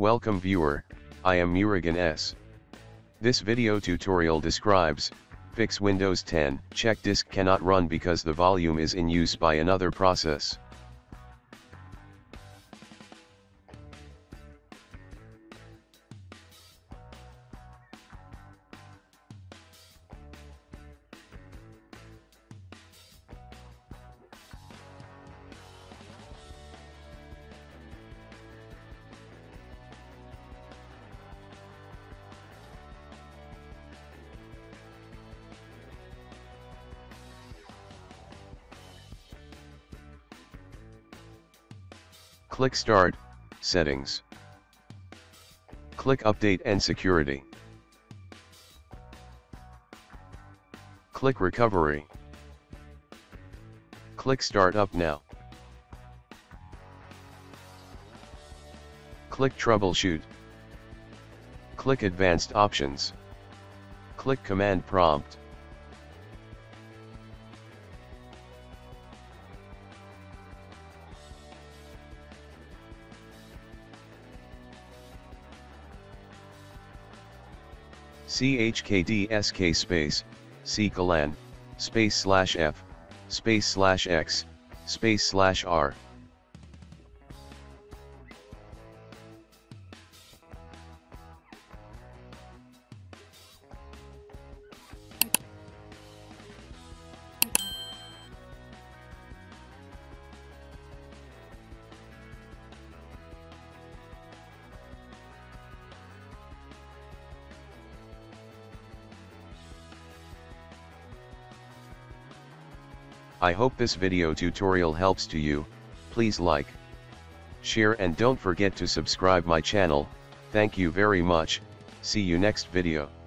Welcome viewer, I am Murugan S. This video tutorial describes, fix Windows 10, Chkdsk cannot run because the volume is in use by another process. Click Start, Settings. Click Update and Security. Click Recovery. Click Start Up Now. Click Troubleshoot. Click Advanced Options. Click Command Prompt. Chkdsk space, // /f, /x, /r. I hope this video tutorial helps to you. Please like, share and don't forget to subscribe my channel. Thank you very much. See you next video.